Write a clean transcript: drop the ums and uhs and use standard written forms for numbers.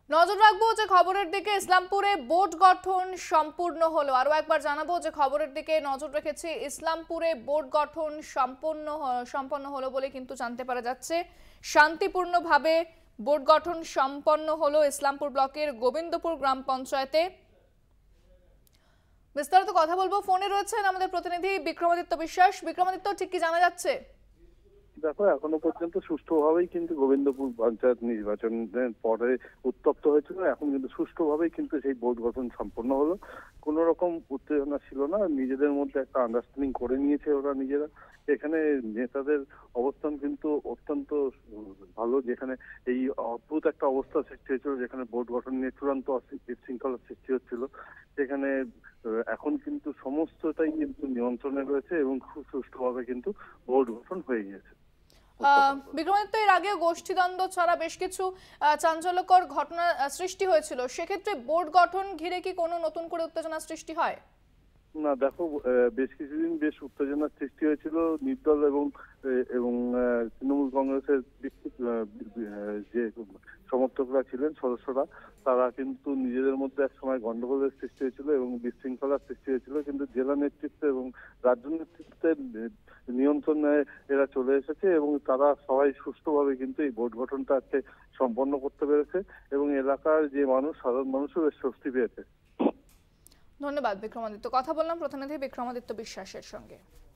নজর রাখবো যে খবরের দিকে। ইসলামপুরে বোর্ড গঠন সম্পূর্ণ হলো। আরো একবার জানাবো যে খবরের দিকে নজর রেখেছি। ইসলামপুরে বোর্ড গঠন সম্পন্ন হলো বলে কিন্তু জানতে পারা যাচ্ছে। শান্তিপূর্ণভাবে বোর্ড গঠন সম্পন্ন হলো ইসলামপুর ব্লকের গোবিন্দপুর গ্রাম পঞ্চায়েতে। বিস্তারিত কথা বলবো, ফোনে রয়েছেন আমাদের প্রতিনিধি বিক্রমাদিত্য বিশ্বাস। বিক্রমাদিত্য, ঠিক কি জানা যাচ্ছে? দেখো, এখনো পর্যন্ত সুষ্ঠুভাবেই কিন্তু গোবিন্দপুর পঞ্চায়েত নির্বাচনের পরে উত্তপ্ত হয়েছিল, এখন কিন্তু সুষ্ঠুভাবেই কিন্তু সেই বোর্ড গঠন সম্পন্ন হলো। কোন রকম উত্তেজনা ছিল না, নিজেদের মধ্যে একটা আন্ডারস্ট্যান্ডিং করে নিয়েছে ওরা নিজেরা। এখানে নেতাদের অবস্থান কিন্তু অত্যন্ত ভালো, যেখানে এই অদ্ভুত একটা অবস্থা সৃষ্টি হয়েছিল, যেখানে বোর্ড গঠন নিয়ে চূড়ান্ত বিশৃঙ্খলার সৃষ্টি হচ্ছিল। সেখানে এখন কিন্তু সমস্তটাই কিন্তু নিয়ন্ত্রণে রয়েছে এবং খুব সুষ্ঠুভাবে কিন্তু বোর্ড গঠন হয়ে গিয়েছে। বিক্রমাদিত্য, এর আগেও গোষ্ঠীদ্বন্দ্ব ছাড়া বেশ কিছু চাঞ্চল্যকর ঘটনা সৃষ্টি হয়েছিল। সেক্ষেত্রে বোর্ড গঠন ঘিরে কি কোনো নতুন করে উত্তেজনা সৃষ্টি হয়? না, দেখো, বেশ কিছুদিন বেশ উত্তেজনার সৃষ্টি হয়েছিল নির্দল এবং এবং তৃণমূল কংগ্রেসের যে সমর্থকরা ছিলেন, সদস্যরা, তারা কিন্তু নিজেদের মধ্যে এক সময় গন্ডগোলের সৃষ্টি হয়েছিল এবং বিশৃঙ্খলার সৃষ্টি হয়েছিল, কিন্তু জেলা নেতৃত্ব এবং রাজ্য নেতৃত্বের নিয়ন্ত্রণে এরা চলে এসেছে এবং তারা সবাই সুষ্ঠুভাবে কিন্তু এই বোর্ড গঠনটা আজকে সম্পন্ন করতে পেরেছে এবং এলাকার যে মানুষ, সাধারণ মানুষও বেশ স্বস্তি পেয়েছে। ধন্যবাদ বিক্রমাদিত্য। কথা বললাম প্রতিনিধি বিক্রমাদিত্য বিশ্বাসের সঙ্গে।